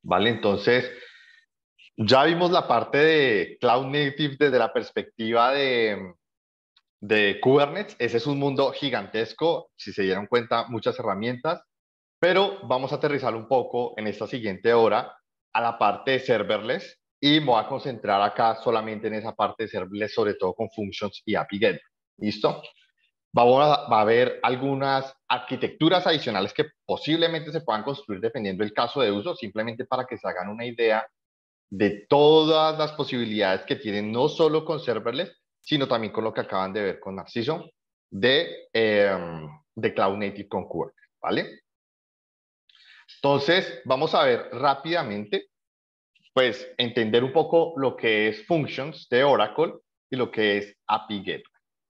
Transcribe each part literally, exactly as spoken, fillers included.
¿vale? Entonces, ya vimos la parte de Cloud Native desde la perspectiva de, de Kubernetes. Ese es un mundo gigantesco, si se dieron cuenta, muchas herramientas, pero vamos a aterrizar un poco en esta siguiente hora a la parte de serverless y me voy a concentrar acá solamente en esa parte de serverless, sobre todo con functions y A P I Gateway. ¿Listo? Vamos a, va a haber algunas arquitecturas adicionales que posiblemente se puedan construir dependiendo del caso de uso, simplemente para que se hagan una idea de todas las posibilidades que tienen, no solo con serverless, sino también con lo que acaban de ver con Narciso de, eh, de Cloud Native con Kubernetes, ¿vale? Entonces, vamos a ver rápidamente, pues, entender un poco lo que es Functions de Oracle y lo que es A P I Gateway.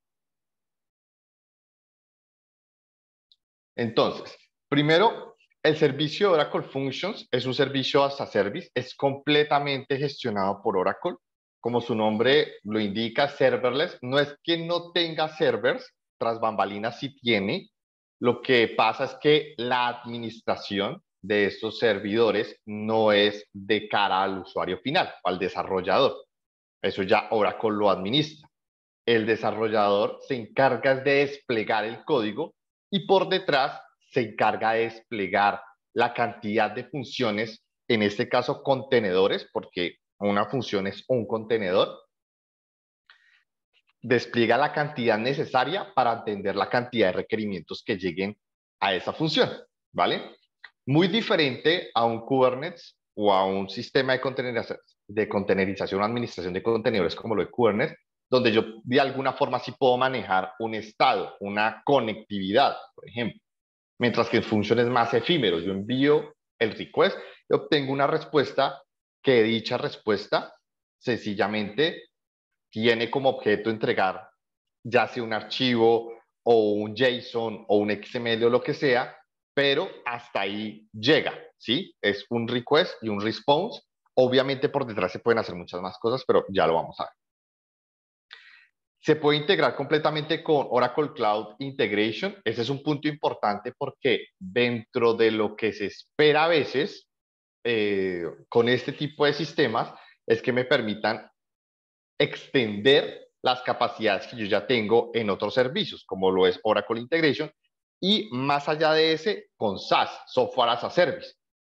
Entonces, primero, el servicio de Oracle Functions es un servicio as a service, es completamente gestionado por Oracle. Como su nombre lo indica, serverless, no es que no tenga servers, tras bambalinas sí tiene. Lo que pasa es que la administración de estos servidores no es de cara al usuario final, al desarrollador. Eso ya Oracle lo administra. El desarrollador se encarga de desplegar el código y por detrás se encarga de desplegar la cantidad de funciones, en este caso contenedores, porque una función es un contenedor, despliega la cantidad necesaria para atender la cantidad de requerimientos que lleguen a esa función, ¿vale? Muy diferente a un Kubernetes o a un sistema de contenerización, de contenerización o administración de contenedores como lo de Kubernetes, donde yo de alguna forma sí puedo manejar un estado, una conectividad, por ejemplo. Mientras que en funciones más efímeros, yo envío el request y obtengo una respuesta que dicha respuesta sencillamente tiene como objeto entregar ya sea un archivo o un JSON o un X M L o lo que sea, pero hasta ahí llega, ¿sí? Es un request y un response. Obviamente por detrás se pueden hacer muchas más cosas, pero ya lo vamos a ver. Se puede integrar completamente con Oracle Cloud Integration. Ese es un punto importante porque dentro de lo que se espera a veces eh, con este tipo de sistemas es que me permitan extender las capacidades que yo ya tengo en otros servicios, como lo es Oracle Integration, y más allá de ese, con SaaS, Software as a Service.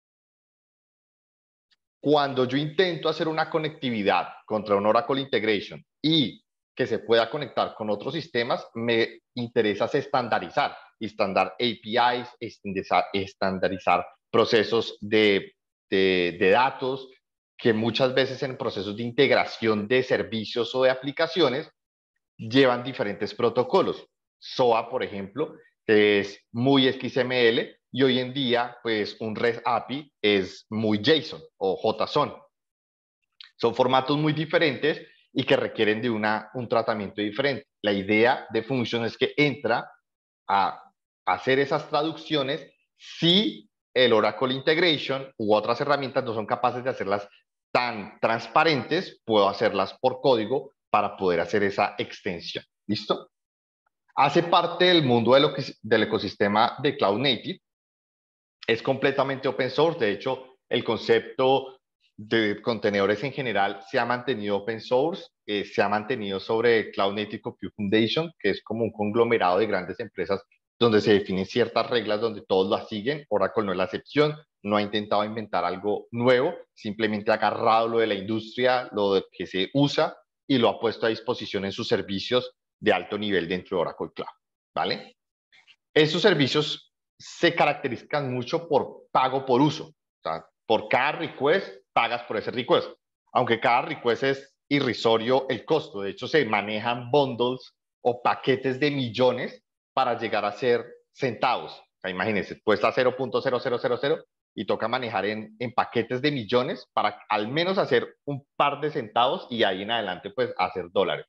Cuando yo intento hacer una conectividad contra un Oracle Integration y que se pueda conectar con otros sistemas, me interesa estandarizar, estandar A P Is, estandarizar procesos de, de, de datos, que muchas veces en procesos de integración de servicios o de aplicaciones llevan diferentes protocolos. S O A, por ejemplo, que es muy X M L y hoy en día, pues un REST A P I es muy JSON o JSON. Son formatos muy diferentes y que requieren de una, un tratamiento diferente. La idea de Function es que entra a hacer esas traducciones si el Oracle Integration u otras herramientas no son capaces de hacerlas tan transparentes, puedo hacerlas por código para poder hacer esa extensión. ¿Listo? Hace parte del mundo de lo que, del ecosistema de Cloud Native. Es completamente open source. De hecho, el concepto de contenedores en general se ha mantenido open source, eh, se ha mantenido sobre Cloud Native Compute Foundation, que es como un conglomerado de grandes empresas donde se definen ciertas reglas donde todos las siguen. Oracle no es la excepción, no ha intentado inventar algo nuevo, simplemente ha agarrado lo de la industria, lo de que se usa y lo ha puesto a disposición en sus servicios de alto nivel dentro de Oracle Cloud, ¿vale? Esos servicios se caracterizan mucho por pago por uso. O sea, por cada request pagas por ese request. Aunque cada request es irrisorio el costo. De hecho, se manejan bundles o paquetes de millones para llegar a ser centavos. O sea, imagínense, cuesta cero punto cero cero cero cero y toca manejar en, en paquetes de millones para al menos hacer un par de centavos y ahí en adelante pues hacer dólares.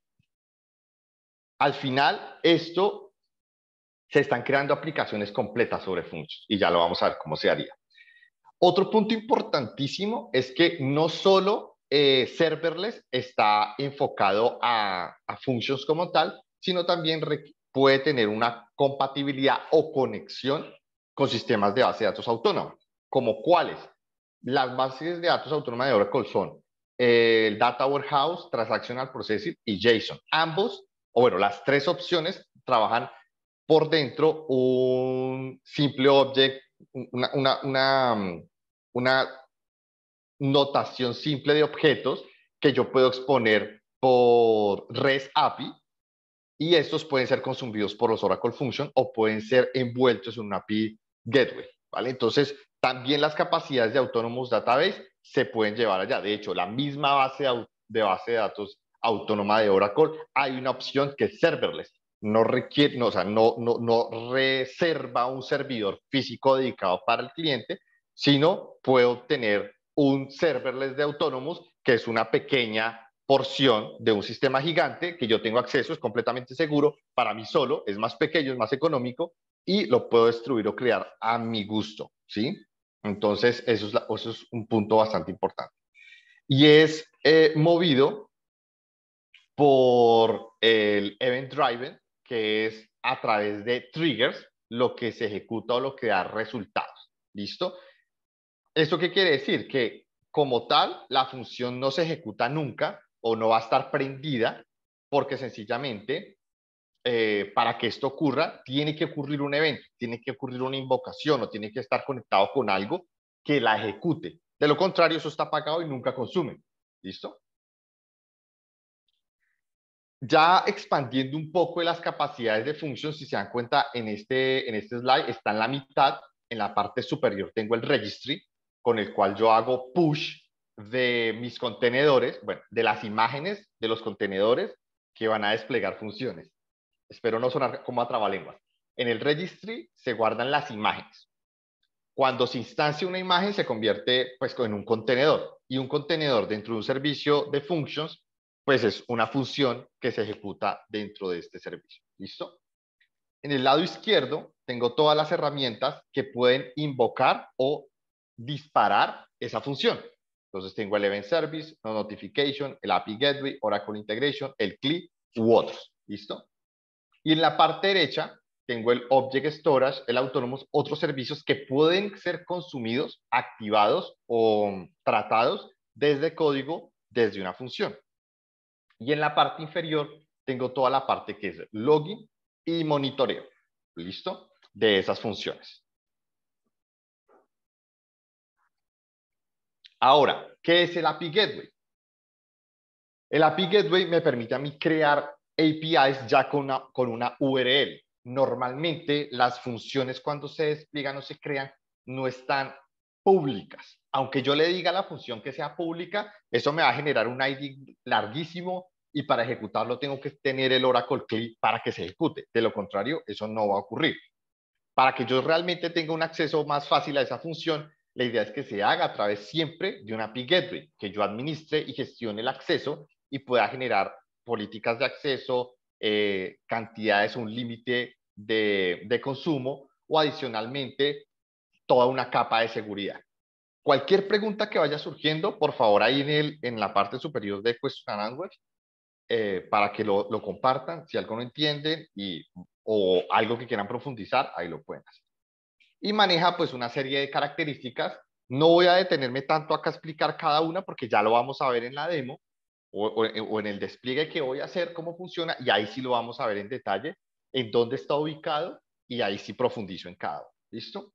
Al final, esto se están creando aplicaciones completas sobre Functions y ya lo vamos a ver cómo se haría. Otro punto importantísimo es que no solo eh, serverless está enfocado a, a Functions como tal, sino también puede tener una compatibilidad o conexión con sistemas de base de datos autónomos. ¿Como cuáles? las bases de datos autónomas de Oracle son eh, el Data Warehouse, Transactional Processing y JSON. Ambos, o bueno, las tres opciones trabajan por dentro un simple object, una, una, una, una notación simple de objetos que yo puedo exponer por REST A P I, y estos pueden ser consumidos por los Oracle Functions o pueden ser envueltos en una A P I Gateway, ¿vale? Entonces, también las capacidades de Autonomous Database se pueden llevar allá. De hecho, la misma base de, de base de datos autónoma de Oracle, hay una opción que es serverless. No requiere, no, o sea, no, no, no reserva un servidor físico dedicado para el cliente, sino puedo tener un serverless de Autonomous, que es una pequeña porción de un sistema gigante que yo tengo acceso, es completamente seguro, para mí solo, es más pequeño, es más económico y lo puedo destruir o crear a mi gusto, ¿sí? Entonces, eso es, la, eso es un punto bastante importante. Y es eh, movido por el Event Driven, que es a través de triggers lo que se ejecuta o lo que da resultados. ¿Listo? ¿Esto qué quiere decir? Que como tal, la función no se ejecuta nunca o no va a estar prendida porque sencillamente eh, para que esto ocurra tiene que ocurrir un evento, tiene que ocurrir una invocación o tiene que estar conectado con algo que la ejecute. De lo contrario, eso está apagado y nunca consume. ¿Listo? Ya expandiendo un poco de las capacidades de función, si se dan cuenta en este, en este slide, está en la mitad, en la parte superior tengo el registry, con el cual yo hago push de mis contenedores, bueno, de las imágenes de los contenedores que van a desplegar funciones. Espero no sonar como a trabalenguas. En el registry se guardan las imágenes. Cuando se instancia una imagen se convierte pues en un contenedor, y un contenedor dentro de un servicio de functions pues es una función que se ejecuta dentro de este servicio. ¿Listo? En el lado izquierdo tengo todas las herramientas que pueden invocar o disparar esa función. Entonces tengo el Event Service, no Notification, el A P I Gateway, Oracle Integration, el C L I u otros. ¿Listo? Y en la parte derecha tengo el Object Storage, el Autonomous, otros servicios que pueden ser consumidos, activados o tratados desde código, desde una función. Y en la parte inferior tengo toda la parte que es login y monitoreo. ¿Listo? De esas funciones. Ahora, ¿qué es el A P I Gateway? El A P I Gateway me permite a mí crear A P Is ya con una, con una U R L. Normalmente las funciones cuando se despliegan o se crean no están públicas. Aunque yo le diga a la función que sea pública, eso me va a generar un I D larguísimo y para ejecutarlo tengo que tener el Oracle C L I para que se ejecute. De lo contrario, eso no va a ocurrir. Para que yo realmente tenga un acceso más fácil a esa función, la idea es que se haga a través siempre de una A P I Gateway, que yo administre y gestione el acceso y pueda generar políticas de acceso, eh, cantidades, un límite de, de consumo o adicionalmente toda una capa de seguridad. Cualquier pregunta que vaya surgiendo, por favor, ahí en, el, en la parte superior de Question and Answers, eh, para que lo, lo compartan, si algo no entienden y, o algo que quieran profundizar, ahí lo pueden hacer. Y maneja pues una serie de características. No voy a detenerme tanto acá a explicar cada una porque ya lo vamos a ver en la demo o, o, o en el despliegue que voy a hacer, cómo funciona, y ahí sí lo vamos a ver en detalle, en dónde está ubicado, y ahí sí profundizo en cada uno. ¿Listo?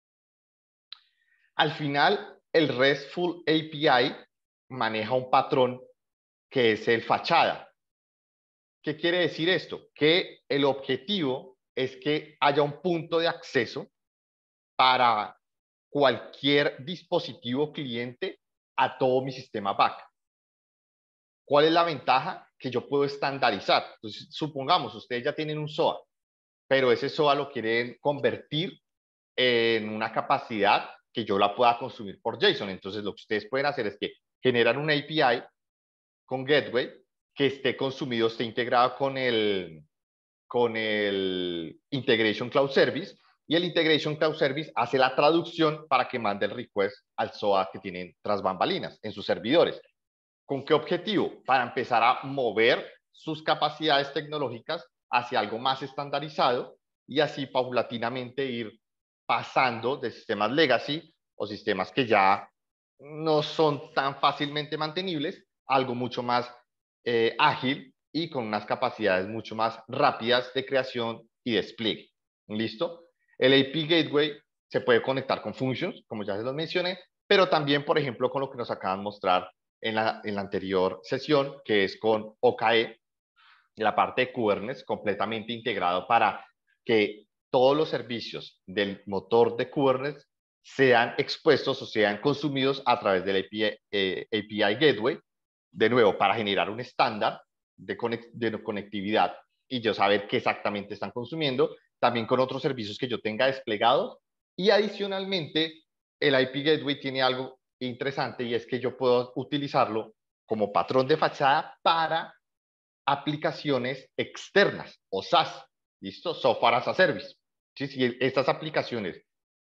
Al final, el RESTful A P I maneja un patrón que es el fachada. ¿Qué quiere decir esto? Que el objetivo es que haya un punto de acceso para cualquier dispositivo cliente a todo mi sistema back. ¿Cuál es la ventaja? Que yo puedo estandarizar. Entonces, supongamos, ustedes ya tienen un S O A, pero ese S O A lo quieren convertir en una capacidad que yo la pueda consumir por JSON. Entonces, lo que ustedes pueden hacer es que generan un A P I con Gateway que esté consumido, esté integrado con el, con el Integration Cloud Service, y el Integration Cloud Service hace la traducción para que mande el request al S O A que tienen tras bambalinas en sus servidores. ¿Con qué objetivo? Para empezar a mover sus capacidades tecnológicas hacia algo más estandarizado y así paulatinamente ir pasando de sistemas legacy o sistemas que ya no son tan fácilmente mantenibles, algo mucho más eh, ágil y con unas capacidades mucho más rápidas de creación y despliegue. ¿Listo? El A P Gateway se puede conectar con functions, como ya se los mencioné, pero también, por ejemplo, con lo que nos acaban de mostrar en la, en la anterior sesión, que es con O K E, la parte de Kubernetes completamente integrado para que todos los servicios del motor de Kubernetes sean expuestos o sean consumidos a través del A P I, eh, A P I Gateway, de nuevo, para generar un estándar de, conex de conectividad y yo saber qué exactamente están consumiendo, también con otros servicios que yo tenga desplegados. Y adicionalmente, el I P Gateway tiene algo interesante y es que yo puedo utilizarlo como patrón de fachada para aplicaciones externas o SaaS, ¿listo? Software as a Service. ¿Sí? Si estas aplicaciones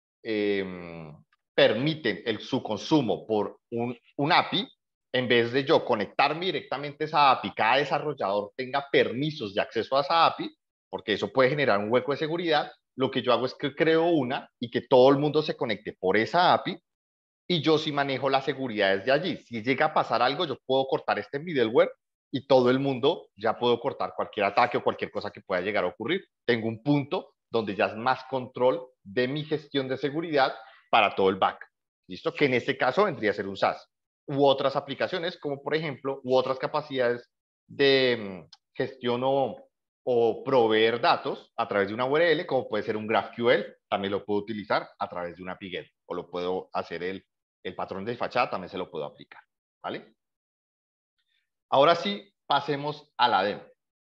eh, permiten el, su consumo por un, un A P I, en vez de yo conectarme directamente a esa A P I, cada desarrollador tenga permisos de acceso a esa A P I, porque eso puede generar un hueco de seguridad, lo que yo hago es que creo una y que todo el mundo se conecte por esa A P I y yo sí manejo la seguridad desde allí. Si llega a pasar algo, yo puedo cortar este middleware y todo el mundo ya puedo cortar cualquier ataque o cualquier cosa que pueda llegar a ocurrir. Tengo un punto donde ya es más control de mi gestión de seguridad para todo el back. ¿Listo? Que en este caso vendría a ser un SaaS. U otras aplicaciones, como por ejemplo, u otras capacidades de gestión o, o proveer datos a través de una U R L, como puede ser un GraphQL, también lo puedo utilizar a través de una P I G E T o lo puedo hacer el el patrón de fachada también se lo puedo aplicar, ¿vale? Ahora sí, pasemos a la demo.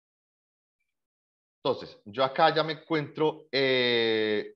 Entonces, yo acá ya me encuentro, eh,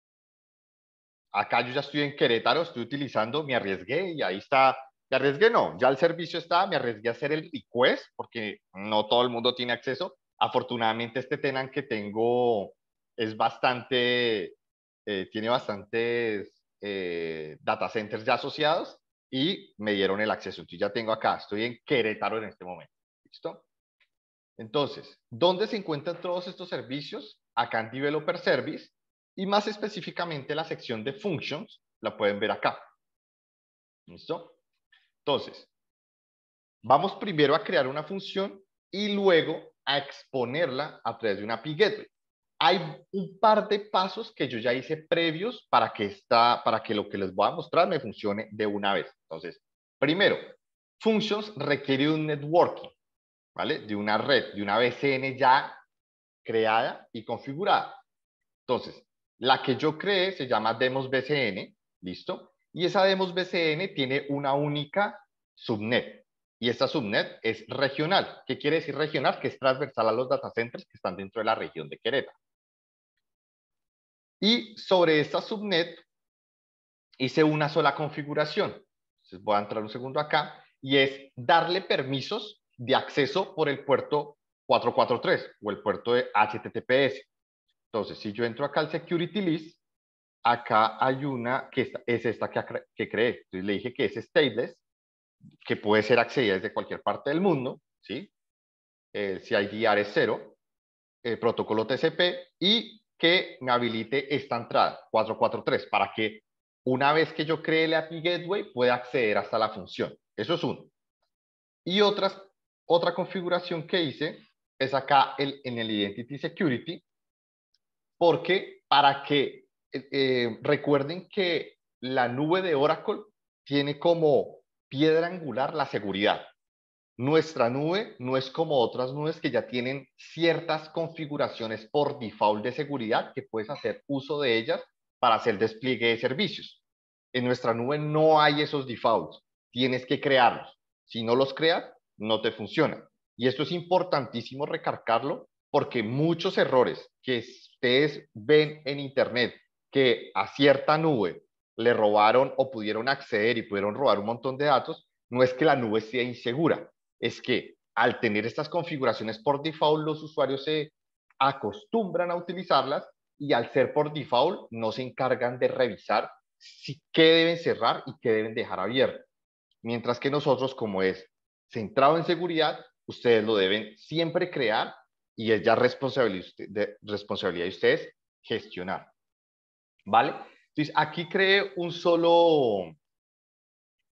acá yo ya estoy en Querétaro, estoy utilizando, me arriesgué y ahí está, me arriesgué no, ya el servicio está, me arriesgué a hacer el request porque no todo el mundo tiene acceso. Afortunadamente este tenant que tengo es bastante, eh, tiene bastantes eh, data centers ya asociados y me dieron el acceso. Entonces ya tengo acá, estoy en Querétaro en este momento. ¿Listo? Entonces, ¿dónde se encuentran todos estos servicios? Acá en Developer Service y más específicamente la sección de Functions, la pueden ver acá. ¿Listo? Entonces, vamos primero a crear una función y luego a exponerla a través de una A P I Gateway. Hay un par de pasos que yo ya hice previos para que, esta, para que lo que les voy a mostrar me funcione de una vez. Entonces, primero, Functions requiere un networking, ¿vale? De una red, de una V C N ya creada y configurada. Entonces, la que yo creé se llama Demos V C N, ¿listo? Y esa Demos V C N tiene una única subnet. Y esta subnet es regional. ¿Qué quiere decir regional? Que es transversal a los data centers que están dentro de la región de Querétaro. Y sobre esta subnet hice una sola configuración. Entonces voy a entrar un segundo acá y es darle permisos de acceso por el puerto cuatrocientos cuarenta y tres o el puerto de H T T P S. Entonces, si yo entro acá al Security List, acá hay una que es esta que, que creé. Entonces le dije que es stateless, que puede ser accedida desde cualquier parte del mundo, ¿sí? El C I D R es cero, el protocolo T C P y que me habilite esta entrada cuatrocientos cuarenta y tres para que una vez que yo cree el A P I Gateway pueda acceder hasta la función. Eso es uno. Y otras, otra configuración que hice es acá el, en el Identity Security, porque para que eh, eh, recuerden que la nube de Oracle tiene como piedra angular la seguridad. Nuestra nube no es como otras nubes que ya tienen ciertas configuraciones por default de seguridad que puedes hacer uso de ellas para hacer despliegue de servicios. En nuestra nube no hay esos defaults, tienes que crearlos. Si no los creas, no te funciona. Y esto es importantísimo recargarlo porque muchos errores que ustedes ven en Internet que a cierta nube le robaron o pudieron acceder y pudieron robar un montón de datos, no es que la nube sea insegura, es que al tener estas configuraciones por default, los usuarios se acostumbran a utilizarlas y al ser por default no se encargan de revisar si, qué deben cerrar y qué deben dejar abierto. Mientras que nosotros, como es centrado en seguridad, ustedes lo deben siempre crear y es ya responsabilidad de, responsabilidad de ustedes gestionar. ¿Vale? Entonces, aquí creé un solo,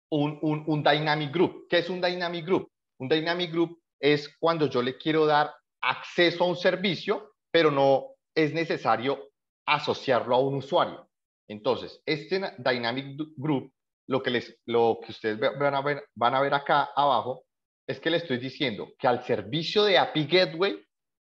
un, un, un Dynamic Group. ¿Qué es un Dynamic Group? Un Dynamic Group es cuando yo le quiero dar acceso a un servicio, pero no es necesario asociarlo a un usuario. Entonces, este Dynamic Group, lo que, les, lo que ustedes van a, ver, van a ver acá abajo, es que le estoy diciendo que al servicio de A P I Gateway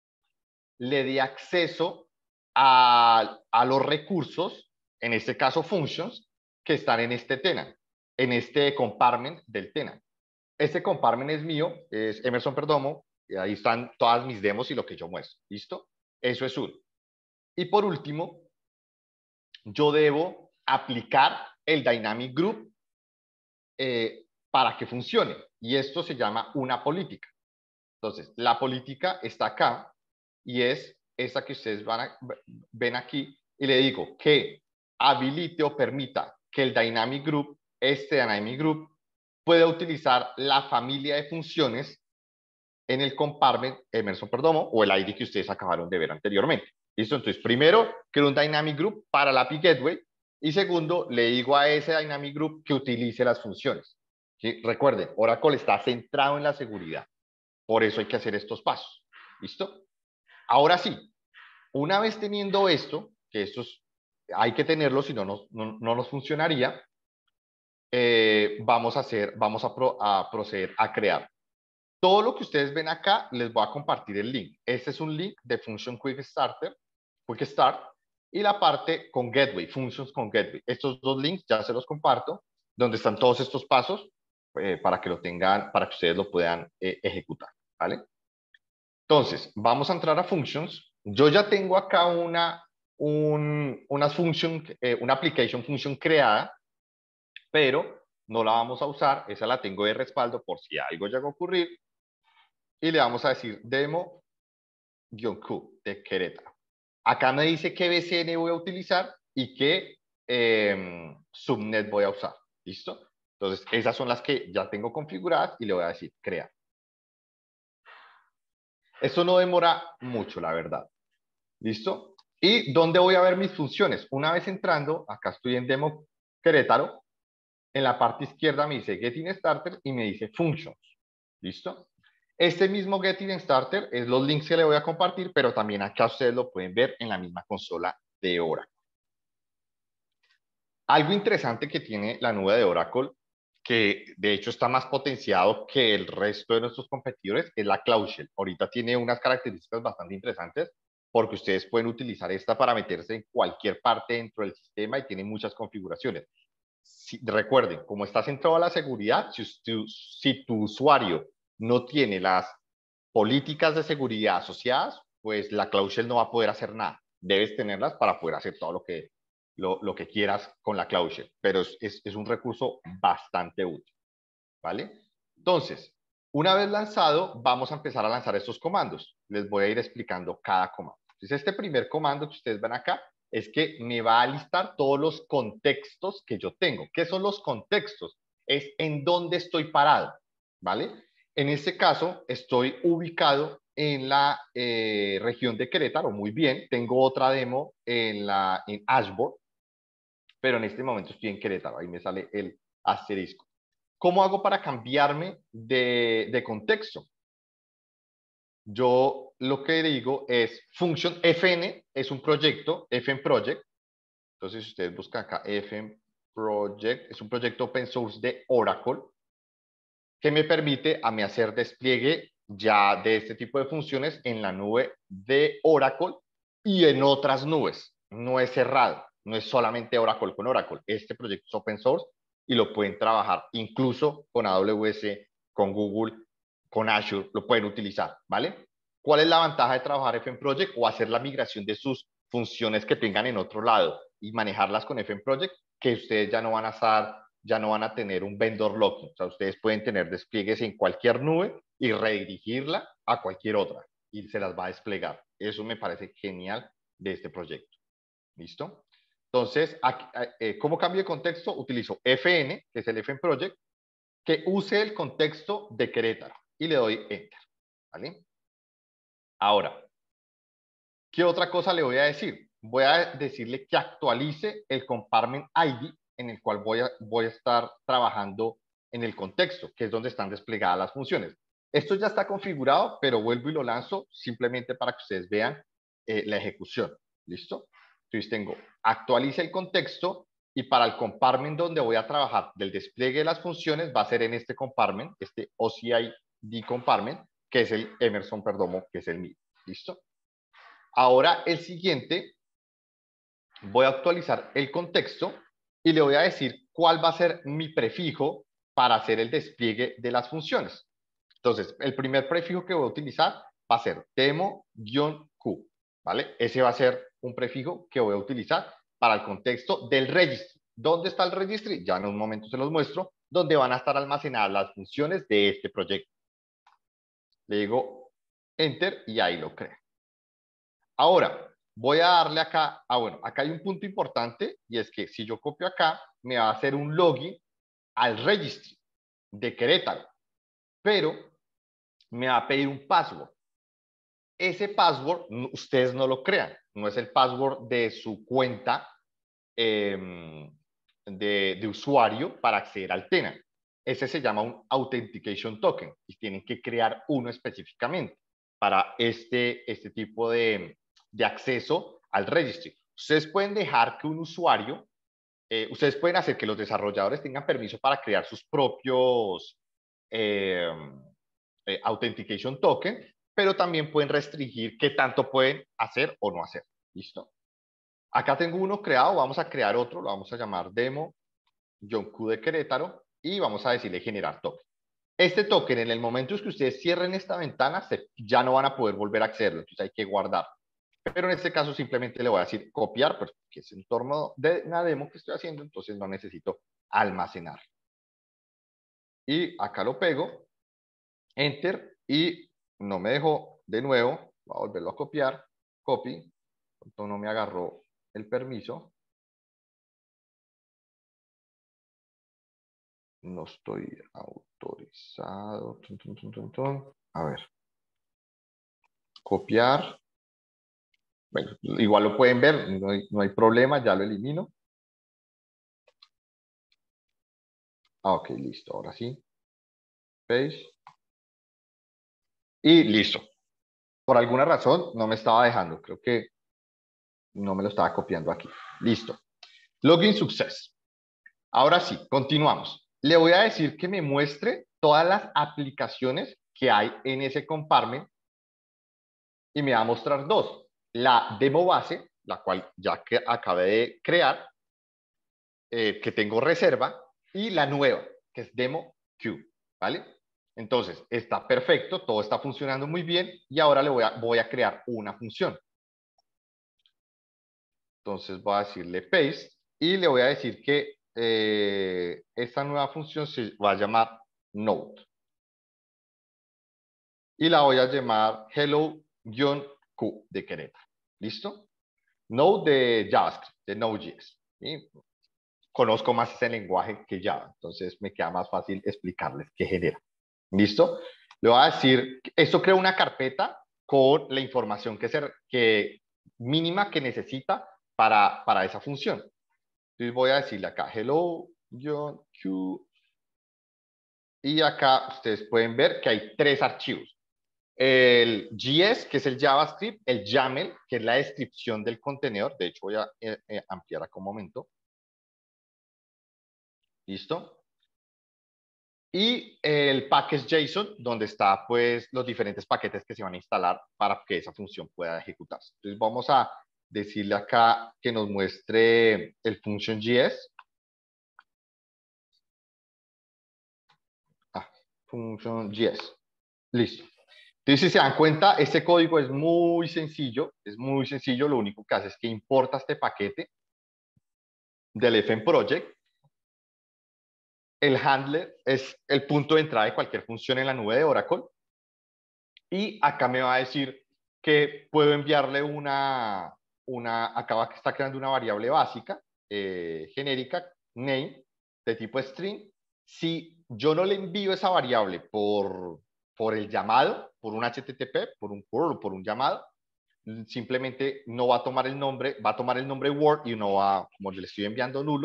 le dé acceso a, a los recursos, en este caso functions, que están en este tenant, en este compartment del tenant. Este compartment es mío, es Emerson Perdomo, y ahí están todas mis demos y lo que yo muestro. ¿Listo? Eso es uno. Y por último, yo debo aplicar el Dynamic Group eh, para que funcione. Y esto se llama una política. Entonces, la política está acá y es esa que ustedes van a, ven aquí y le digo que habilite o permita que el Dynamic Group, este Dynamic Group, pueda utilizar la familia de funciones en el compartment Emerson Perdomo o el I D que ustedes acabaron de ver anteriormente. ¿Listo? Entonces, primero, creo un Dynamic Group para la A P I Gateway y segundo, le digo a ese Dynamic Group que utilice las funciones. ¿Sí? Recuerden, Oracle está centrado en la seguridad. Por eso hay que hacer estos pasos. ¿Listo? Ahora sí, una vez teniendo esto, que estos hay que tenerlo, si no, no, no, no nos funcionaría, eh, vamos a hacer, vamos a, pro, a proceder a crear. Todo lo que ustedes ven acá, les voy a compartir el link. Este es un link de Function Quick Starter, Quick Start, y la parte con Gateway, Functions con Gateway. Estos dos links ya se los comparto, donde están todos estos pasos eh, para que lo tengan, para que ustedes lo puedan eh, ejecutar, ¿vale? Entonces, vamos a entrar a Functions. Yo ya tengo acá una, un, una, function, eh, una application function creada, pero no la vamos a usar. Esa la tengo de respaldo por si algo llega a ocurrir. Y le vamos a decir demo-q de Querétaro. Acá me dice qué V C N voy a utilizar y qué eh, subnet voy a usar. ¿Listo? Entonces, esas son las que ya tengo configuradas y le voy a decir crear. Esto no demora mucho, la verdad. ¿Listo? ¿Y dónde voy a ver mis funciones? Una vez entrando, acá estoy en Demo Querétaro, en la parte izquierda me dice Getting Starter y me dice Functions. ¿Listo? Este mismo Getting Starter es los links que le voy a compartir, pero también acá ustedes lo pueden ver en la misma consola de Oracle. Algo interesante que tiene la nube de Oracle, que de hecho está más potenciado que el resto de nuestros competidores, es la Cloud Shell. Ahorita tiene unas características bastante interesantes porque ustedes pueden utilizar esta para meterse en cualquier parte dentro del sistema y tiene muchas configuraciones. Si, recuerden, como está centrado a la seguridad, si, si, si tu usuario no tiene las políticas de seguridad asociadas, pues la Cloud Shell no va a poder hacer nada. Debes tenerlas para poder hacer todo lo que, lo, lo que quieras con la Cloud Shell, pero es, es, es un recurso bastante útil, ¿vale? Entonces, una vez lanzado, vamos a empezar a lanzar estos comandos. Les voy a ir explicando cada comando. Entonces, este primer comando que ustedes ven acá es que me va a listar todos los contextos que yo tengo. ¿Qué son los contextos? Es en dónde estoy parado, ¿vale? En este caso, estoy ubicado en la eh, región de Querétaro, muy bien. Tengo otra demo en, la, en Ashburn, pero en este momento estoy en Querétaro. Ahí me sale el asterisco. ¿Cómo hago para cambiarme de, de contexto? Yo lo que digo es function F N, es un proyecto, F N Project. Entonces, si ustedes buscan acá F N Project, es un proyecto open source de Oracle que me permite a mí hacer despliegue ya de este tipo de funciones en la nube de Oracle y en otras nubes. No es cerrado, no es solamente Oracle con Oracle. Este proyecto es open source y lo pueden trabajar incluso con A W S, con Google, con Azure, lo pueden utilizar, ¿vale? ¿Cuál es la ventaja de trabajar F N Project o hacer la migración de sus funciones que tengan en otro lado y manejarlas con F N Project? Que ustedes ya no van a estar, ya no van a tener un vendor locking. O sea, ustedes pueden tener despliegues en cualquier nube y redirigirla a cualquier otra y se las va a desplegar. Eso me parece genial de este proyecto. ¿Listo? Entonces, aquí, eh, ¿cómo cambio de contexto? Utilizo F N, que es el F N Project, que use el contexto de Querétaro y le doy Enter. ¿Vale? Ahora, ¿qué otra cosa le voy a decir? Voy a decirle que actualice el compartment I D en el cual voy a, voy a estar trabajando en el contexto, que es donde están desplegadas las funciones. Esto ya está configurado, pero vuelvo y lo lanzo simplemente para que ustedes vean eh, la ejecución. ¿Listo? Entonces tengo actualiza el contexto y para el compartment donde voy a trabajar del despliegue de las funciones va a ser en este compartment, este O C I D compartment, que es el Emerson Perdomo, que es el mío. ¿Listo? Ahora el siguiente, voy a actualizar el contexto y le voy a decir cuál va a ser mi prefijo para hacer el despliegue de las funciones. Entonces, el primer prefijo que voy a utilizar va a ser demo-q, ¿vale? Ese va a ser un prefijo que voy a utilizar para el contexto del registry. ¿Dónde está el registry? Ya en un momento se los muestro, donde van a estar almacenadas las funciones de este proyecto. Le digo Enter y ahí lo creo. Ahora, voy a darle acá, ah bueno, acá hay un punto importante y es que si yo copio acá, me va a hacer un login al registry de Querétaro, pero me va a pedir un password. Ese password, ustedes no lo crean, no es el password de su cuenta eh, de, de usuario para acceder al tenant. Ese se llama un Authentication Token y tienen que crear uno específicamente para este, este tipo de, de acceso al registry. Ustedes pueden dejar que un usuario, eh, ustedes pueden hacer que los desarrolladores tengan permiso para crear sus propios eh, eh, Authentication Token, pero también pueden restringir qué tanto pueden hacer o no hacer. ¿Listo? Acá tengo uno creado, vamos a crear otro, lo vamos a llamar demo John Q de Querétaro y vamos a decirle generar token. Este token, en el momento en que ustedes cierren esta ventana, se, ya no van a poder volver a accederlo, entonces hay que guardar. Pero en este caso simplemente le voy a decir copiar, porque es un entorno de una demo que estoy haciendo, entonces no necesito almacenar. Y acá lo pego, Enter, y no me dejó de nuevo, voy a volverlo a copiar, copy, entonces no me agarró el permiso. No estoy autorizado. Tun, tun, tun, tun, tun. A ver. Copiar. Bueno, igual lo pueden ver, no hay, no hay problema, ya lo elimino. Ah, ok, listo, ahora sí. Paste. Y listo. Por alguna razón no me estaba dejando, creo que no me lo estaba copiando aquí. Listo. Login success. Ahora sí, continuamos. Le voy a decir que me muestre todas las aplicaciones que hay en ese compartment y me va a mostrar dos. La demo base, la cual ya que acabé de crear, eh, que tengo reserva, y la nueva, que es demo Q, ¿vale? Entonces, está perfecto, todo está funcionando muy bien y ahora le voy a, voy a crear una función. Entonces voy a decirle paste y le voy a decir que eh, esta nueva función se va a llamar node. Y la voy a llamar hello-q de Querétaro. ¿Listo? Node de JavaScript, de Node.js. ¿Sí? Conozco más ese lenguaje que Java, entonces me queda más fácil explicarles qué genera. ¿Listo? Le voy a decir, esto crea una carpeta con la información que, ser, que mínima que necesita para, para esa función. Entonces voy a decirle acá, hello, John Q. Y acá ustedes pueden ver que hay tres archivos. El G S, que es el JavaScript, el YAML, que es la descripción del contenedor. De hecho, voy a eh, eh, ampliar acá un momento. ¿Listo? Y el package JSON, donde está pues los diferentes paquetes que se van a instalar para que esa función pueda ejecutarse. Entonces vamos a decirle acá que nos muestre el function G S. Ah, function G S. Listo. Entonces, si se dan cuenta, este código es muy sencillo, es muy sencillo, lo único que hace es que importa este paquete del F M Project. El handler es el punto de entrada de cualquier función en la nube de Oracle. Y acá me va a decir que puedo enviarle una, una acá está creando una variable básica, eh, genérica, name, de tipo string. Si yo no le envío esa variable por, por el llamado, por un H T T P, por un curl, por un llamado, simplemente no va a tomar el nombre, va a tomar el nombre Word y no va, como le estoy enviando nulo,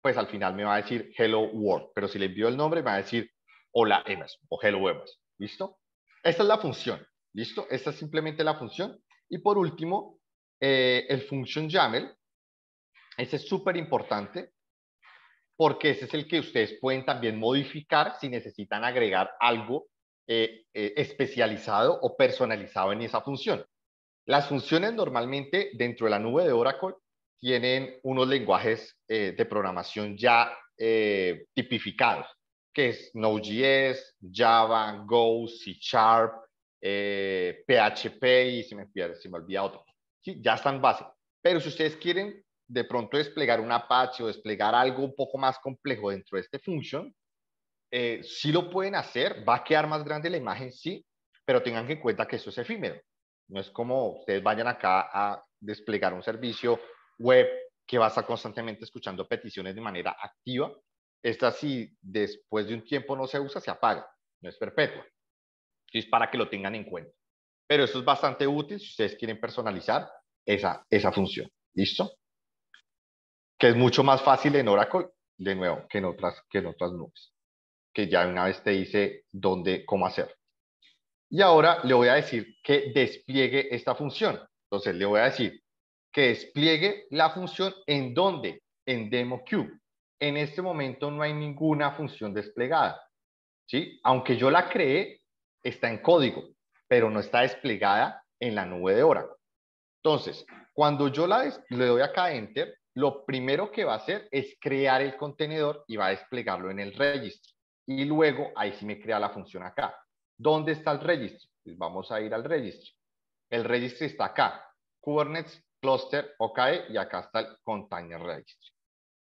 pues al final me va a decir Hello World, pero si le envío el nombre me va a decir Hola Emerson o Hello Emerson, ¿listo? Esta es la función, ¿listo? Esta es simplemente la función. Y por último, eh, el function YAML, ese es súper importante porque ese es el que ustedes pueden también modificar si necesitan agregar algo eh, eh, especializado o personalizado en esa función. Las funciones normalmente dentro de la nube de Oracle tienen unos lenguajes eh, de programación ya eh, tipificados, que es Node.js, Java, Go, C Sharp, eh, P H P y se me, se me olvida otro. ¿Sí? Ya están base. Pero si ustedes quieren de pronto desplegar un Apache o desplegar algo un poco más complejo dentro de este function, eh, sí lo pueden hacer, va a quedar más grande la imagen, sí, pero tengan en cuenta que eso es efímero. No es como ustedes vayan acá a desplegar un servicio web que va a estar constantemente escuchando peticiones de manera activa. Esta, si después de un tiempo no se usa, se apaga, no es perpetua. Es para que lo tengan en cuenta. Pero esto es bastante útil si ustedes quieren personalizar esa, esa función. ¿Listo? Que es mucho más fácil en Oracle, de nuevo, que en otras, que en otras nubes, que ya una vez te dice dónde, cómo hacer. Y ahora le voy a decir que despliegue esta función. Entonces le voy a decir que despliegue la función en dónde, en DemoQ. En este momento no hay ninguna función desplegada, ¿sí? Aunque yo la creé, está en código, pero no está desplegada en la nube de Oracle. Entonces, cuando yo la le doy acá a Enter, lo primero que va a hacer es crear el contenedor y va a desplegarlo en el registry. Y luego, ahí sí me crea la función acá. ¿Dónde está el registry? Pues vamos a ir al registry. El registry está acá. Kubernetes, cluster, O K E y acá está el container registry.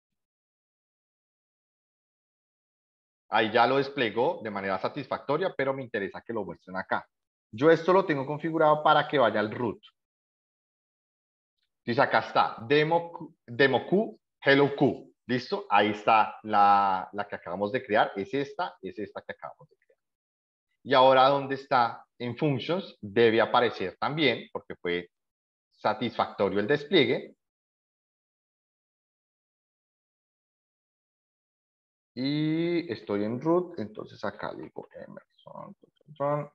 Ahí ya lo desplegó de manera satisfactoria, pero me interesa que lo muestren acá. Yo esto lo tengo configurado para que vaya al root. Entonces acá está, demo, demo Q, hello Q. ¿Listo? Ahí está la, la que acabamos de crear. Es esta, es esta que acabamos de crear. Y ahora, ¿dónde está? En functions debe aparecer también, porque fue satisfactorio el despliegue. Y estoy en root, entonces acá digo Emerson.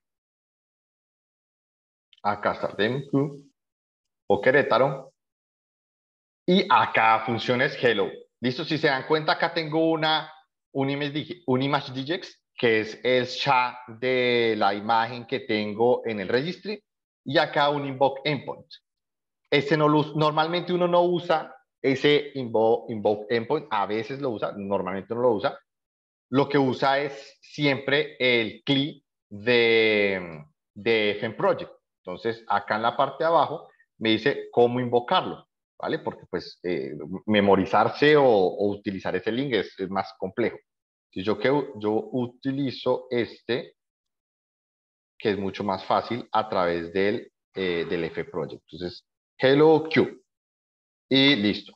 Acá está demo Q o Querétaro. Y acá funciones hello. ¿Listo? Si se dan cuenta, acá tengo una, un image, un image digex, que es el S H A de la imagen que tengo en el registry, y acá un invoke endpoint. Ese no lo, normalmente uno no usa ese invoke, invoke endpoint, a veces lo usa, normalmente no lo usa. Lo que usa es siempre el C L I de, de F M Project. Entonces, acá en la parte de abajo me dice cómo invocarlo, ¿vale? Porque pues eh, memorizarse o, o, utilizar ese link es, es más complejo. Si yo, que, yo utilizo este, que es mucho más fácil a través del, eh, del F Project. Entonces, hello Q. Y listo.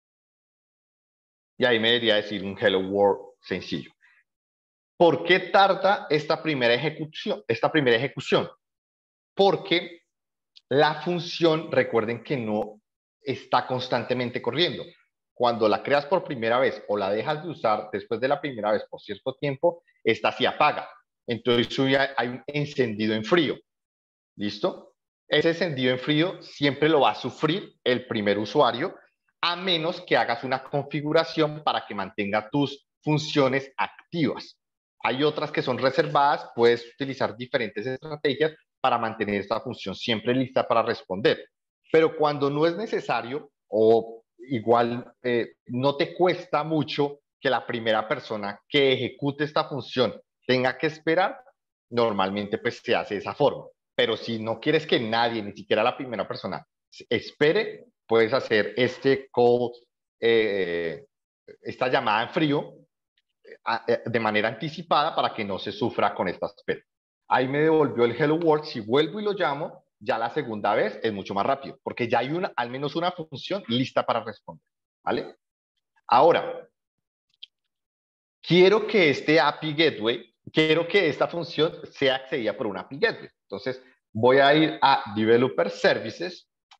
Y ahí me debería decir un hello world sencillo. ¿Por qué tarda esta primera ejecución? Esta primera ejecución? Porque la función, recuerden que no está constantemente corriendo. Cuando la creas por primera vez o la dejas de usar después de la primera vez por cierto tiempo, esta se apaga. Entonces hay un encendido en frío. ¿Listo? Ese encendido en frío siempre lo va a sufrir el primer usuario, a menos que hagas una configuración para que mantenga tus funciones activas. Hay otras que son reservadas, puedes utilizar diferentes estrategias para mantener esta función siempre lista para responder. Pero cuando no es necesario o igual eh, no te cuesta mucho que la primera persona que ejecute esta función tenga que esperar, normalmente pues se hace de esa forma. Pero si no quieres que nadie, ni siquiera la primera persona, espere, puedes hacer este call, eh, esta llamada en frío, de manera anticipada para que no se sufra con esta espera. Ahí me devolvió el Hello World. Si vuelvo y lo llamo, ya la segunda vez es mucho más rápido, porque ya hay una, al menos una función lista para responder. ¿Vale? Ahora, quiero que este A P I Gateway, quiero que esta función sea accedida por un A P I Gateway. Entonces, voy a ir a Developer Services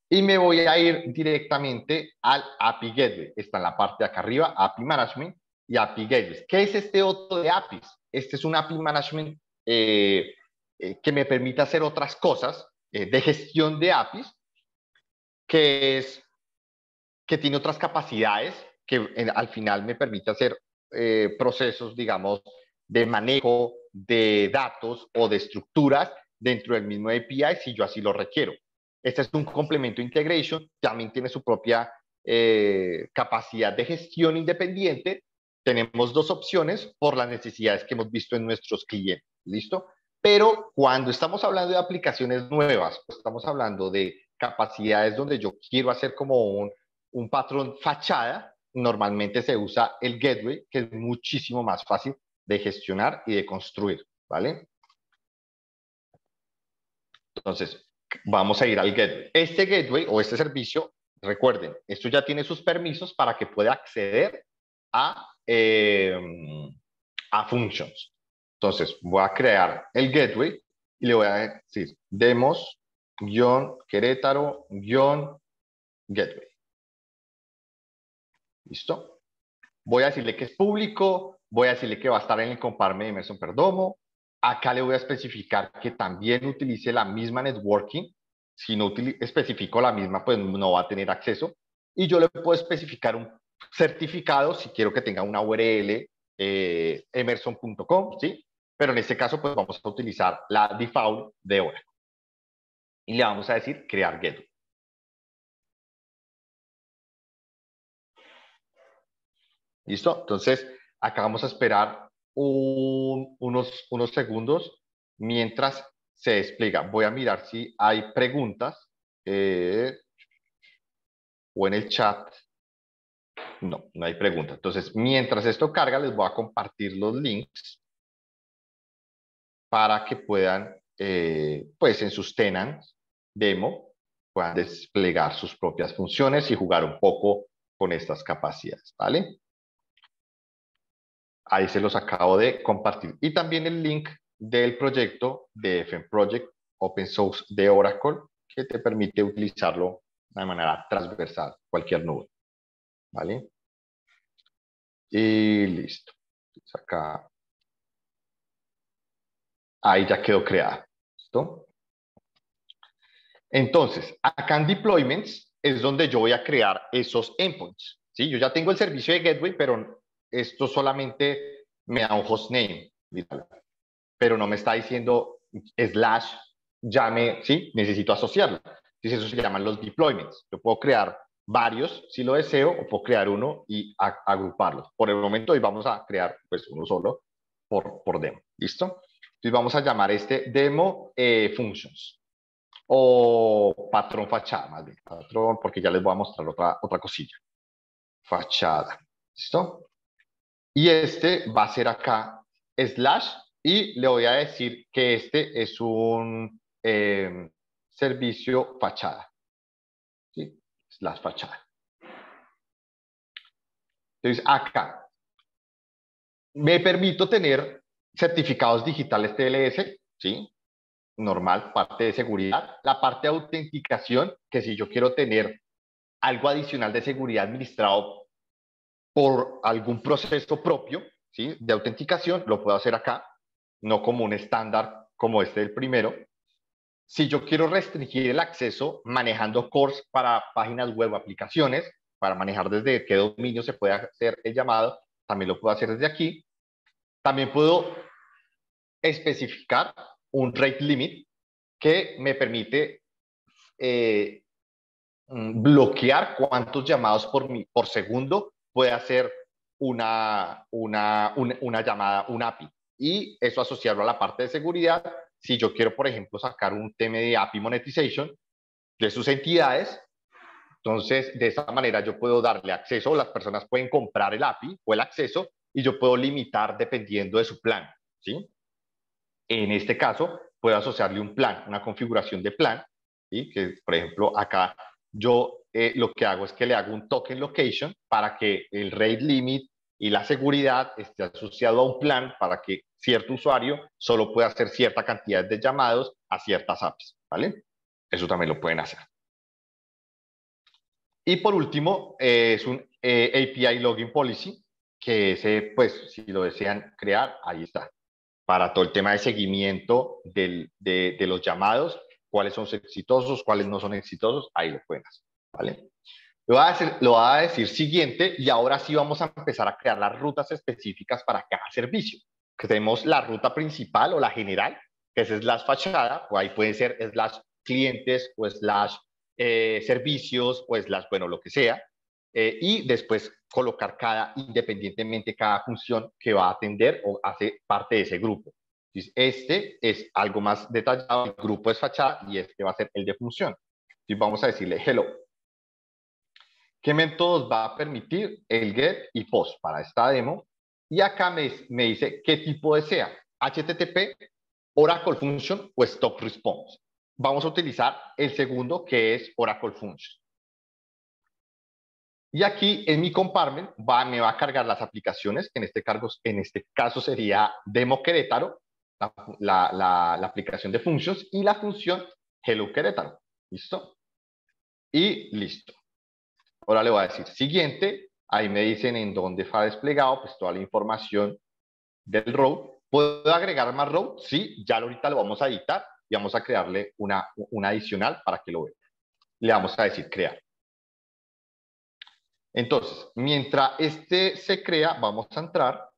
y me voy a ir directamente al A P I Gateway. Está en la parte de acá arriba, A P I Management y A P I Gateway. ¿Qué es este otro de A P Is? Este es un A P I Management eh, eh, que me permite hacer otras cosas eh, de gestión de A P Is, que, es, que tiene otras capacidades que en, al final me permite hacer eh, procesos, digamos, de manejo de datos o de estructuras dentro del mismo A P I si yo así lo requiero. Este es un complemento integration, también tiene su propia eh, capacidad de gestión independiente. Tenemos dos opciones por las necesidades que hemos visto en nuestros clientes. ¿Listo? Pero cuando estamos hablando de aplicaciones nuevas, estamos hablando de capacidades donde yo quiero hacer como un, un patrón fachada, normalmente se usa el gateway, que es muchísimo más fácil de gestionar y de construir, ¿vale? Entonces, vamos a ir al gateway. Este gateway o este servicio, recuerden, esto ya tiene sus permisos para que pueda acceder a, eh, a functions. Entonces, voy a crear el gateway y le voy a decir demos-querétaro-gateway. ¿Listo? Voy a decirle que es público, voy a decirle que va a estar en el comparme de Emerson Perdomo. Acá le voy a especificar que también utilice la misma networking. Si no especifico la misma, pues no va a tener acceso. Y yo le puedo especificar un certificado si quiero que tenga una U R L eh, emerson punto com, ¿sí? Pero en este caso, pues vamos a utilizar la default de Oracle. Y le vamos a decir crear gateway. ¿Listo? Entonces, acá vamos a esperar un, unos, unos segundos mientras se despliega. Voy a mirar si hay preguntas eh, o en el chat. No, no hay preguntas. Entonces, mientras esto carga, les voy a compartir los links para que puedan, eh, pues en sus tenants demo, puedan desplegar sus propias funciones y jugar un poco con estas capacidades, ¿vale? Ahí se los acabo de compartir. Y también el link del proyecto de F M Project Open Source de Oracle, que te permite utilizarlo de manera transversal, cualquier nube. ¿Vale? Y listo. Entonces acá. Ahí ya quedó creada. ¿Listo? Entonces, acá en Deployments es donde yo voy a crear esos endpoints. ¿Sí? Yo ya tengo el servicio de Gateway, pero esto solamente me da un hostname, pero no me está diciendo slash llame, ¿sí? Necesito asociarlo. Entonces, eso se llaman los deployments. Yo puedo crear varios si lo deseo o puedo crear uno y agruparlos. Por el momento hoy vamos a crear pues uno solo por, por demo. ¿Listo? Entonces vamos a llamar este demo eh, functions o patrón fachada, más bien. Patrón, porque ya les voy a mostrar otra, otra cosilla. Fachada. ¿Listo? Y este va a ser acá slash y le voy a decir que este es un eh, servicio fachada. ¿Sí? Slash fachada. Entonces acá me permito tener certificados digitales T L S, ¿sí? Normal, parte de seguridad. La parte de autenticación, que si yo quiero tener algo adicional de seguridad administrado por algún proceso propio, ¿sí? De autenticación, lo puedo hacer acá, no como un estándar como este del primero. Si yo quiero restringir el acceso manejando cores para páginas web o aplicaciones, para manejar desde qué dominio se puede hacer el llamado, también lo puedo hacer desde aquí. También puedo especificar un rate limit que me permite eh, bloquear cuántos llamados por, mi, por segundo puede hacer una, una, una, una llamada, un A P I. Y eso asociarlo a la parte de seguridad. Si yo quiero, por ejemplo, sacar un tema de A P I Monetization de sus entidades, entonces de esa manera yo puedo darle acceso, las personas pueden comprar el A P I o el acceso y yo puedo limitar dependiendo de su plan, ¿sí? En este caso, puedo asociarle un plan, una configuración de plan, ¿sí? Que por ejemplo acá yo eh, lo que hago es que le hago un token location para que el rate limit y la seguridad esté asociado a un plan para que cierto usuario solo pueda hacer cierta cantidad de llamados a ciertas apps, ¿vale? Eso también lo pueden hacer. Y por último, eh, es un eh, A P I Login Policy, que ese, pues, si lo desean crear, ahí está. Para todo el tema de seguimiento del, de, de los llamados, cuáles son exitosos, cuáles no son exitosos, ahí lo pueden hacer, ¿vale? Lo voy, a decir, lo voy a decir siguiente y ahora sí vamos a empezar a crear las rutas específicas para cada servicio. Que tenemos la ruta principal o la general, que es slash fachada, o ahí puede ser slash clientes o slash eh, servicios o slash, bueno, lo que sea. Eh, y después colocar cada, independientemente cada función que va a atender o hace parte de ese grupo. Entonces, este es algo más detallado, el grupo es fachada y este va a ser el de función. Entonces, vamos a decirle hello. ¿Qué métodos va a permitir el get y post para esta demo? Y acá me, me dice qué tipo desea, H T T P, Oracle Function o Stop Response. Vamos a utilizar el segundo, que es Oracle Function. Y aquí en mi compartment va, me va a cargar las aplicaciones, que en este, cargo, en este caso sería Demo Querétaro, la, la, la, la aplicación de Functions, y la función Hello Querétaro. ¿Listo? Y listo. Ahora le voy a decir siguiente, ahí me dicen en dónde está desplegado, pues toda la información del row. ¿Puedo agregar más row? Sí, ya ahorita lo vamos a editar y vamos a crearle una, una adicional para que lo vea. Le vamos a decir crear. Entonces, mientras este se crea, vamos a entrar.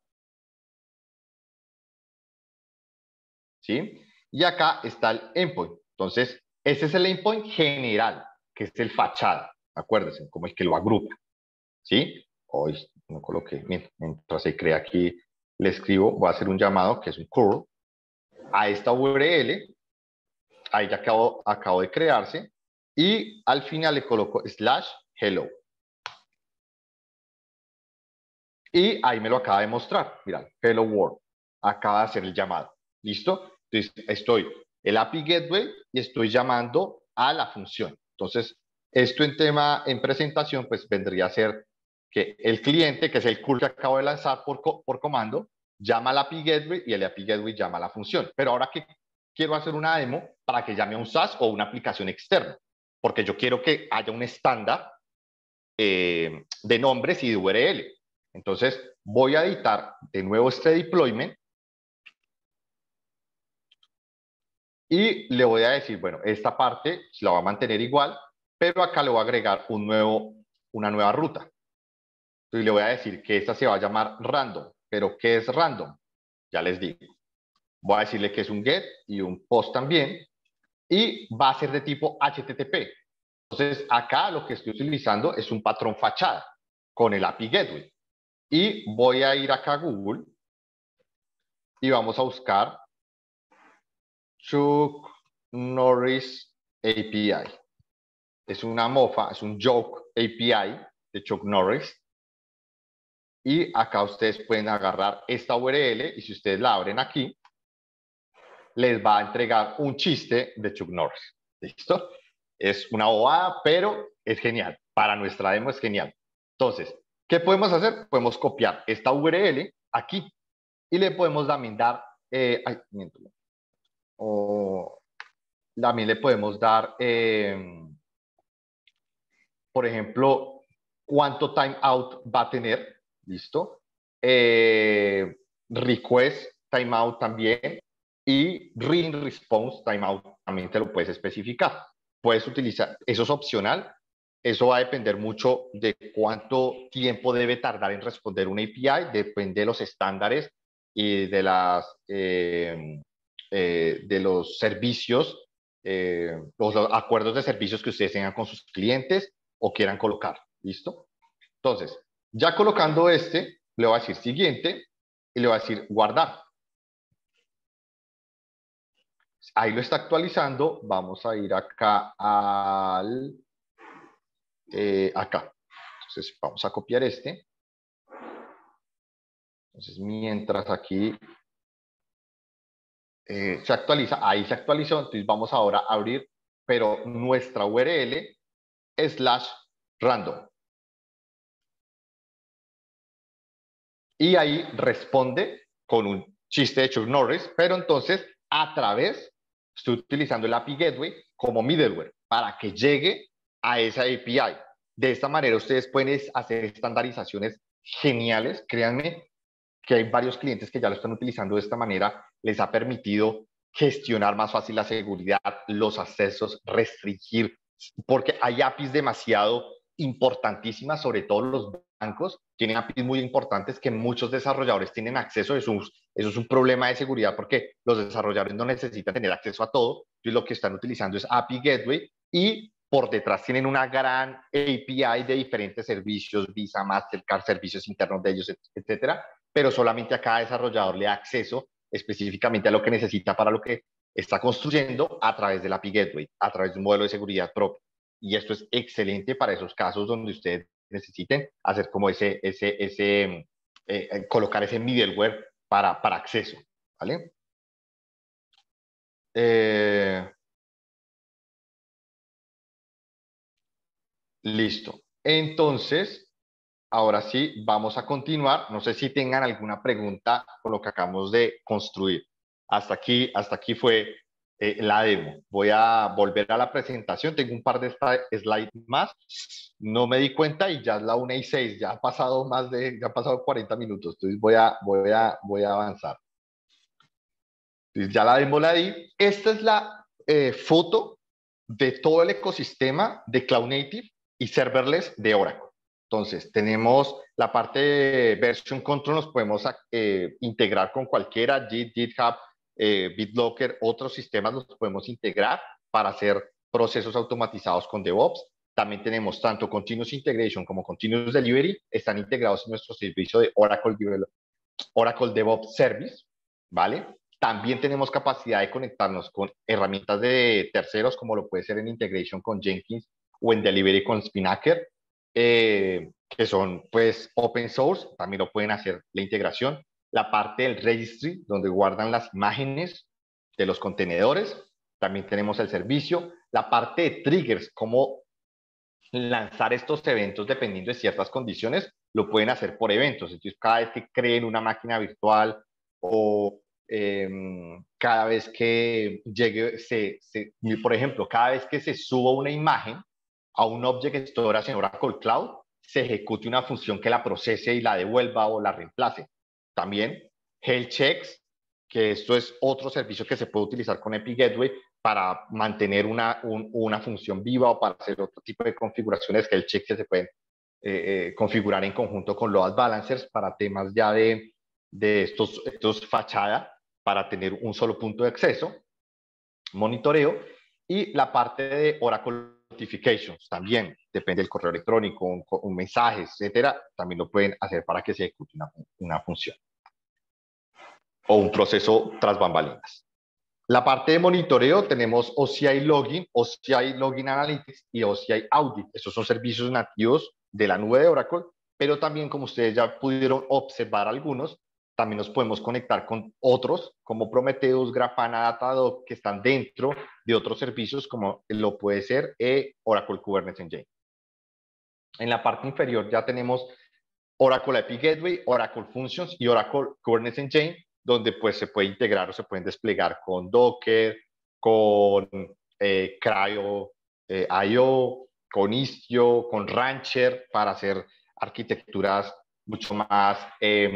¿Sí? Y acá está el endpoint. Entonces, ese es el endpoint general, que es el fachada. Acuérdense cómo es que lo agrupa. ¿Sí? Hoy no coloqué, mientras se crea aquí, le escribo, voy a hacer un llamado que es un curl a esta U R L, ahí ya acabo, acabo de crearse, y al final le coloco slash hello. Y ahí me lo acaba de mostrar, mirad, hello world, acaba de hacer el llamado, ¿listo? Entonces estoy el A P I Gateway y estoy llamando a la función. Entonces, esto en tema, en presentación, pues vendría a ser que el cliente, que es el curl que acabo de lanzar por, por comando, llama al A P I Gateway y el A P I Gateway llama a la función. Pero ahora que quiero hacer una demo para que llame a un SaaS o una aplicación externa, porque yo quiero que haya un estándar eh, de nombres y de U R L. Entonces, voy a editar de nuevo este deployment y le voy a decir, bueno, esta parte la va a mantener igual, pero acá le voy a agregar un nuevo, una nueva ruta. Entonces le voy a decir que esta se va a llamar random. ¿Pero qué es random? Ya les digo. Voy a decirle que es un get y un post también. Y va a ser de tipo H T T P. Entonces acá lo que estoy utilizando es un patrón fachada con el A P I Gateway. Y voy a ir acá a Google y vamos a buscar Chuck Norris A P I. Es una mofa, es un joke A P I de Chuck Norris. Y acá ustedes pueden agarrar esta U R L y si ustedes la abren aquí, les va a entregar un chiste de Chuck Norris. ¿Listo? Es una bobada, pero es genial. Para nuestra demo es genial. Entonces, ¿qué podemos hacer? Podemos copiar esta U R L aquí y le podemos también dar, eh, ay, miento, o también le podemos dar, eh, por ejemplo, cuánto timeout va a tener, ¿listo? Eh, request timeout también y ring response timeout también te lo puedes especificar. Puedes utilizar, eso es opcional, eso va a depender mucho de cuánto tiempo debe tardar en responder una A P I, depende de los estándares y de, las, eh, eh, de los servicios, eh, los acuerdos de servicios que ustedes tengan con sus clientes o quieran colocar. ¿Listo? Entonces, ya colocando este, le voy a decir siguiente y le voy a decir guardar. Ahí lo está actualizando. Vamos a ir acá al... Eh, acá. Entonces, vamos a copiar este. Entonces, mientras aquí eh, se actualiza, ahí se actualizó. Entonces, vamos ahora a abrir, pero nuestra U R L slash random. Y ahí responde con un chiste de Chuck Norris, pero entonces a través, estoy utilizando el A P I Gateway como middleware para que llegue a esa A P I. De esta manera ustedes pueden hacer estandarizaciones geniales. Créanme que hay varios clientes que ya lo están utilizando de esta manera. Les ha permitido gestionar más fácil la seguridad, los accesos, restringir, porque hay A P Is demasiado importantísimas, sobre todo los bancos tienen A P Is muy importantes que muchos desarrolladores tienen acceso. Eso es, eso es un problema de seguridad porque los desarrolladores no necesitan tener acceso a todo, y lo que están utilizando es A P I Gateway, y por detrás tienen una gran A P I de diferentes servicios, Visa, Mastercard, servicios internos de ellos, etcétera, pero solamente a cada desarrollador le da acceso específicamente a lo que necesita para lo que está construyendo a través del A P I Gateway, a través de un modelo de seguridad propio. Y esto es excelente para esos casos donde ustedes necesiten hacer como ese, ese, ese eh, eh, colocar ese middleware para, para acceso, ¿vale? Eh, listo. Entonces, ahora sí, vamos a continuar. No sé si tengan alguna pregunta con lo que acabamos de construir. Hasta aquí, hasta aquí fue eh, la demo. Voy a volver a la presentación. Tengo un par de slides más. No me di cuenta y ya es la una y seis. Ya ha pasado más de, ya ha pasado cuarenta minutos. Entonces voy a, voy a, voy a avanzar. Entonces ya la demo la di. Esta es la eh, foto de todo el ecosistema de Cloud Native y Serverless de Oracle. Entonces, tenemos la parte de version control, nos podemos eh, integrar con cualquiera, Git, GitHub, eh, BitLocker, otros sistemas los podemos integrar para hacer procesos automatizados con DevOps. También tenemos tanto Continuous Integration como Continuous Delivery, están integrados en nuestro servicio de Oracle, Oracle DevOps Service, ¿vale? También tenemos capacidad de conectarnos con herramientas de terceros, como lo puede ser en Integration con Jenkins o en Delivery con Spinnaker, eh, que son pues open source, también lo pueden hacer la integración. La parte del registry, donde guardan las imágenes de los contenedores, también tenemos el servicio. La parte de triggers, cómo lanzar estos eventos dependiendo de ciertas condiciones, lo pueden hacer por eventos. Entonces, cada vez que creen una máquina virtual o eh, cada vez que llegue, se, se, por ejemplo, cada vez que se suba una imagen a un Object Storage en Oracle Cloud, se ejecute una función que la procese y la devuelva o la reemplace. También Health Checks, que esto es otro servicio que se puede utilizar con Epic Gateway para mantener una, un, una función viva o para hacer otro tipo de configuraciones que el check que se pueden eh, eh, configurar en conjunto con load balancers para temas ya de, de estos, estos fachada para tener un solo punto de acceso, monitoreo, y la parte de Oracle Notifications también, depende del correo electrónico, un, un mensaje, etcétera, también lo pueden hacer para que se ejecute una, una función o un proceso tras bambalinas. La parte de monitoreo tenemos O C I Login, O C I Login Analytics y O C I Audit. Estos son servicios nativos de la nube de Oracle, pero también, como ustedes ya pudieron observar algunos, también nos podemos conectar con otros como Prometheus, Grafana, Datadog, que están dentro de otros servicios como lo puede ser eh, Oracle Kubernetes Engine. En la parte inferior ya tenemos Oracle Epic Gateway, Oracle Functions y Oracle Kubernetes Engine, donde pues se puede integrar o se pueden desplegar con Docker, con eh, Cryo eh, I O, con Istio, con Rancher, para hacer arquitecturas mucho más eh,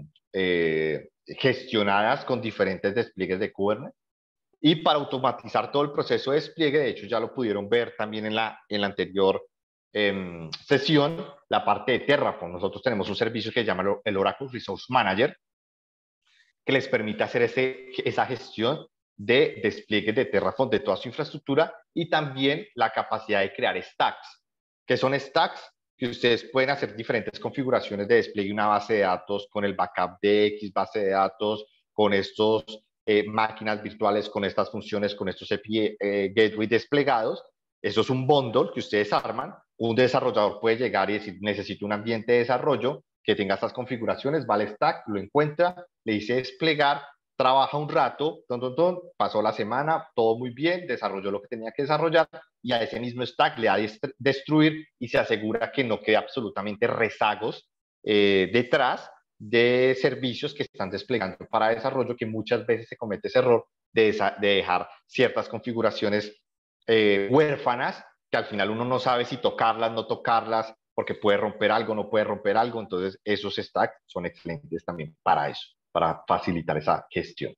eh, gestionadas con diferentes despliegues de Kubernetes. Y para automatizar todo el proceso de despliegue, de hecho ya lo pudieron ver también en la, en la anterior eh, sesión, la parte de Terraform. Nosotros tenemos un servicio que se llama el Oracle Resource Manager, que les permite hacer ese, esa gestión de despliegue de Terraform de toda su infraestructura, y también la capacidad de crear stacks. ¿Qué son stacks? Que ustedes pueden hacer diferentes configuraciones de despliegue de una base de datos con el backup de X base de datos, con estos eh, máquinas virtuales, con estas funciones, con estos A P I eh, Gateway desplegados. Eso es un bundle que ustedes arman. Un desarrollador puede llegar y decir, necesito un ambiente de desarrollo que tenga estas configuraciones, va al stack, lo encuentra, le dice desplegar, trabaja un rato, ton, ton, ton, pasó la semana, todo muy bien, desarrolló lo que tenía que desarrollar, y a ese mismo stack le da destruir y se asegura que no quede absolutamente rezagos eh, detrás de servicios que están desplegando para desarrollo, que muchas veces se comete ese error de, esa, de dejar ciertas configuraciones eh, huérfanas que al final uno no sabe si tocarlas, no tocarlas, porque puede romper algo, no puede romper algo. Entonces, esos stacks son excelentes también para eso, para facilitar esa gestión.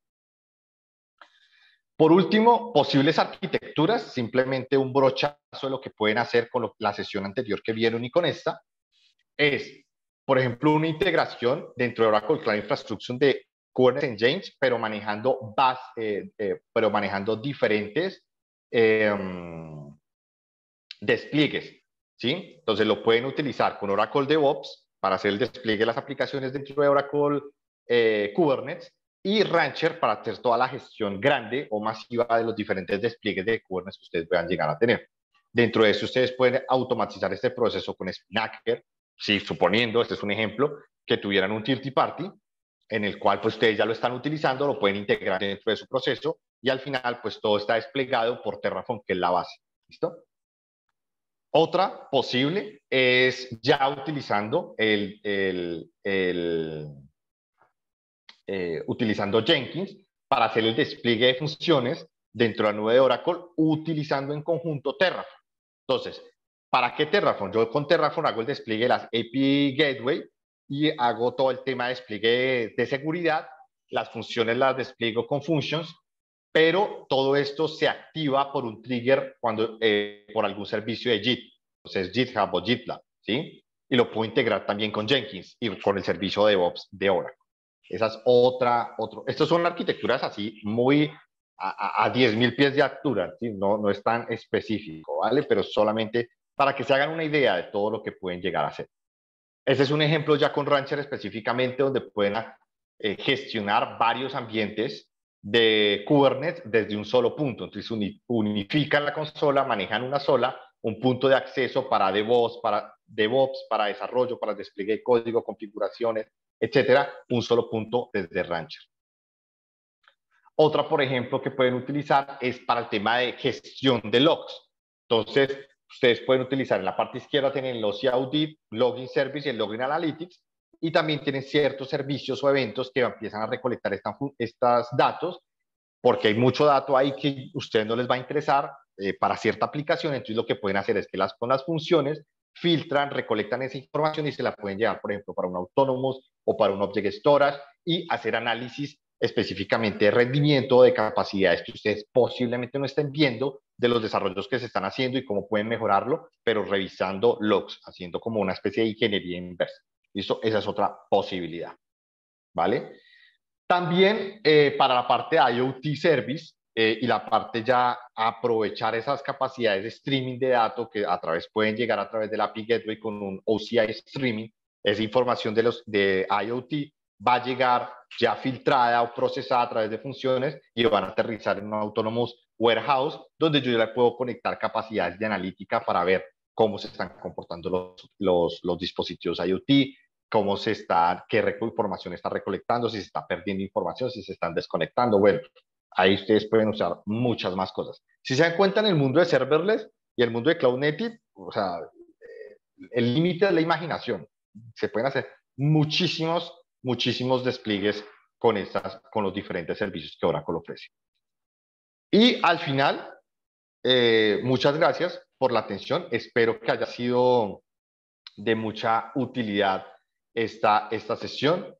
Por último, posibles arquitecturas, simplemente un brochazo de lo que pueden hacer con lo, la sesión anterior que vieron y con esta, es, por ejemplo, una integración dentro de Oracle Cloud Infrastructure de Kubernetes Engines, pero manejando, base, eh, eh, pero manejando diferentes eh, despliegues, ¿sí? Entonces lo pueden utilizar con Oracle DevOps para hacer el despliegue de las aplicaciones dentro de Oracle eh, Kubernetes, y Rancher para hacer toda la gestión grande o masiva de los diferentes despliegues de Kubernetes que ustedes puedan llegar a tener. Dentro de eso, ustedes pueden automatizar este proceso con Spinnaker, si suponiendo, este es un ejemplo, que tuvieran un third party, en el cual pues ustedes ya lo están utilizando, lo pueden integrar dentro de su proceso, y al final pues todo está desplegado por Terraform, que es la base. ¿Listo? Otra posible es ya utilizando el, el, el eh, utilizando Jenkins para hacer el despliegue de funciones dentro de la nube de Oracle, utilizando en conjunto Terraform. Entonces, ¿para qué Terraform? Yo con Terraform hago el despliegue de las A P I Gateway y hago todo el tema de despliegue de seguridad. Las funciones las despliego con Functions, pero todo esto se activa por un trigger cuando, eh, por algún servicio de Git. Entonces, GitHub o GitLab, ¿sí? Y lo puedo integrar también con Jenkins y con el servicio de DevOps de Oracle. Esa es otra, otro. Estas son arquitecturas así muy a, a diez mil pies de altura, ¿sí? No, no es tan específico, ¿vale? Pero solamente para que se hagan una idea de todo lo que pueden llegar a hacer. Ese es un ejemplo ya con Rancher específicamente, donde pueden eh, gestionar varios ambientes de Kubernetes desde un solo punto. Entonces unifican la consola, manejan una sola, un punto de acceso para DevOps, para DevOps, para desarrollo, para despliegue de código, configuraciones, etcétera, un solo punto desde Rancher. Otra, por ejemplo, que pueden utilizar es para el tema de gestión de logs. Entonces, ustedes pueden utilizar en la parte izquierda, tienen los Audit, Login Service y el Login Analytics, y también tienen ciertos servicios o eventos que empiezan a recolectar estos datos, porque hay mucho dato ahí que a ustedes no les va a interesar eh, para cierta aplicación. Entonces, lo que pueden hacer es que las, con las funciones filtran, recolectan esa información y se la pueden llevar, por ejemplo, para un Autonomous o para un Object Storage, y hacer análisis específicamente de rendimiento o de capacidades que ustedes posiblemente no estén viendo de los desarrollos que se están haciendo y cómo pueden mejorarlo, pero revisando logs, haciendo como una especie de ingeniería inversa. ¿Listo? Esa es otra posibilidad. ¿Vale? También eh, para la parte de IoT Service eh, y la parte ya aprovechar esas capacidades de streaming de datos que a través pueden llegar a través de la A P I Gateway con un O C I streaming, esa información de, los, de IoT va a llegar ya filtrada o procesada a través de funciones y van a aterrizar en un Autonomous Warehouse, donde yo ya le puedo conectar capacidades de analítica para ver cómo se están comportando los, los, los dispositivos IoT, cómo se está, qué información está recolectando, si se está perdiendo información, si se están desconectando. Bueno, ahí ustedes pueden usar muchas más cosas. Si se dan cuenta, en el mundo de serverless y el mundo de cloud native, o sea, el límite de la imaginación. Se pueden hacer muchísimos, muchísimos despliegues con, estas, con los diferentes servicios que Oracle ofrece. Y al final, eh, muchas gracias por la atención. Espero que haya sido de mucha utilidad esta, esta sesión.